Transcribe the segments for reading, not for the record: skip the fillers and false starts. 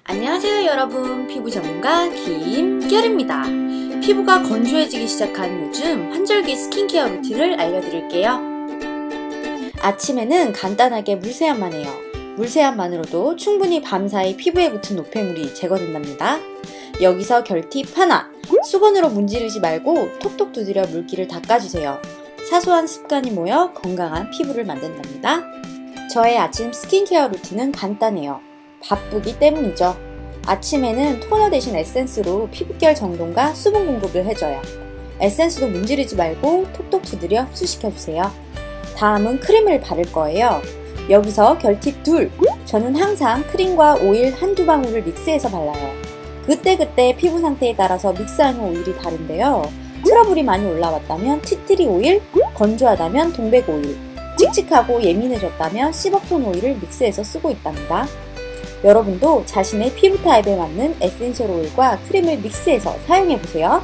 안녕하세요 여러분, 피부 전문가 김결입니다. 피부가 건조해지기 시작한 요즘 환절기 스킨케어 루틴을 알려드릴게요. 아침에는 간단하게 물세안만 해요. 물세안만으로도 충분히 밤사이 피부에 붙은 노폐물이 제거된답니다. 여기서 결팁 하나! 수건으로 문지르지 말고 톡톡 두드려 물기를 닦아주세요. 사소한 습관이 모여 건강한 피부를 만든답니다. 저의 아침 스킨케어 루틴은 간단해요. 바쁘기 때문이죠. 아침에는 토너 대신 에센스로 피부결 정돈과 수분 공급을 해줘요. 에센스도 문지르지 말고 톡톡 두드려 흡수시켜주세요. 다음은 크림을 바를 거예요. 여기서 결팁 둘! 저는 항상 크림과 오일 한두 방울을 믹스해서 발라요. 그때그때 피부 상태에 따라서 믹스하는 오일이 다른데요. 트러블이 많이 올라왔다면 티트리 오일, 건조하다면 동백 오일, 칙칙하고 예민해졌다면 시버톤 오일을 믹스해서 쓰고 있답니다. 여러분도 자신의 피부 타입에 맞는 에센셜 오일과 크림을 믹스해서 사용해보세요.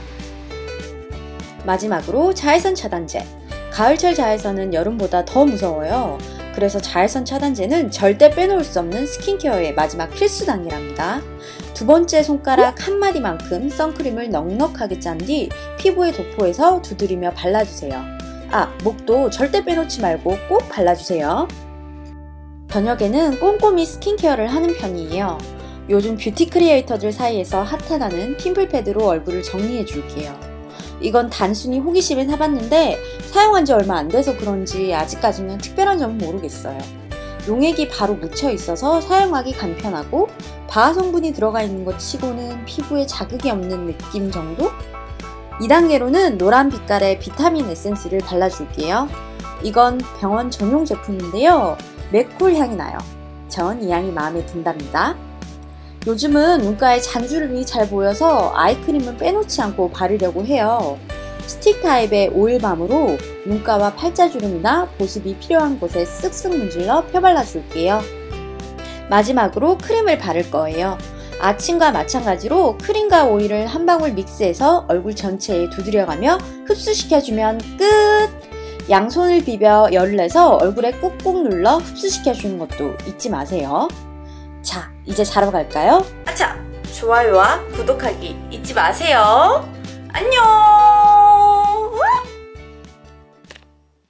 마지막으로 자외선 차단제. 가을철 자외선은 여름보다 더 무서워요. 그래서 자외선 차단제는 절대 빼놓을 수 없는 스킨케어의 마지막 필수 단계랍니다. 두 번째 손가락 한 마디만큼 선크림을 넉넉하게 짠 뒤 피부에 도포해서 두드리며 발라주세요. 목도 절대 빼놓지 말고 꼭 발라주세요. 저녁에는 꼼꼼히 스킨케어를 하는 편이에요. 요즘 뷰티 크리에이터들 사이에서 핫하다는 핀플 패드로 얼굴을 정리해 줄게요. 이건 단순히 호기심에 사봤는데 사용한 지 얼마 안 돼서 그런지 아직까지는 특별한 점은 모르겠어요. 용액이 바로 묻혀 있어서 사용하기 간편하고 바하 성분이 들어가 있는 것 치고는 피부에 자극이 없는 느낌 정도? 2단계로는 노란 빛깔의 비타민 에센스를 발라줄게요. 이건 병원 전용 제품인데요. 맥콜 향이 나요. 전 이 향이 마음에 든답니다. 요즘은 눈가에 잔주름이 잘 보여서 아이크림은 빼놓지 않고 바르려고 해요. 스틱 타입의 오일밤으로 눈가와 팔자주름이나 보습이 필요한 곳에 쓱쓱 문질러 펴발라줄게요. 마지막으로 크림을 바를 거예요. 아침과 마찬가지로 크림과 오일을 한 방울 믹스해서 얼굴 전체에 두드려가며 흡수시켜주면 끝! 양손을 비벼 열을 내서 얼굴에 꾹꾹 눌러 흡수시켜주는 것도 잊지 마세요. 자, 이제 자러 갈까요? 좋아요와 구독하기 잊지 마세요. 안녕!